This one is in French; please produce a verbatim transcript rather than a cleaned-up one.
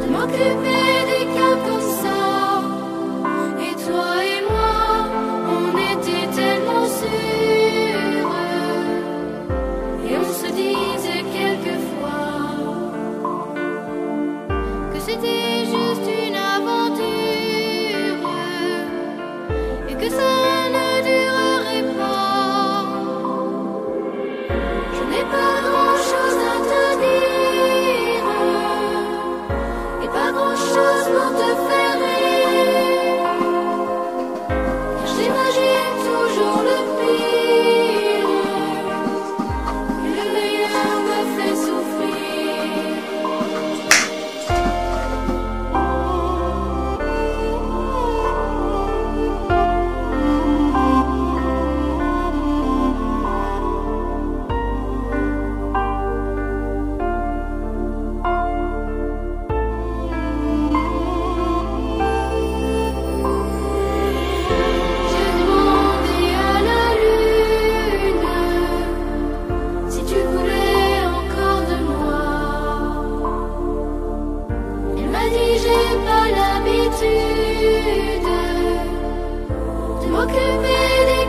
m'occuper des cas comme ça. Et toi et moi, on était tellement sûrs. Et on se disait quelquefois que c'était juste une aventure et que ça ne durerait pas. Je n'ai pas grand-chose à te dire et pas grand-chose pour te faire rire, car j'imagine toujours le pire et le meilleur me fait souffrir. J'ai demandé à la lune si tu voulais encore de moi. Elle m'a dit j'ai pas l'habitude de m'occuper des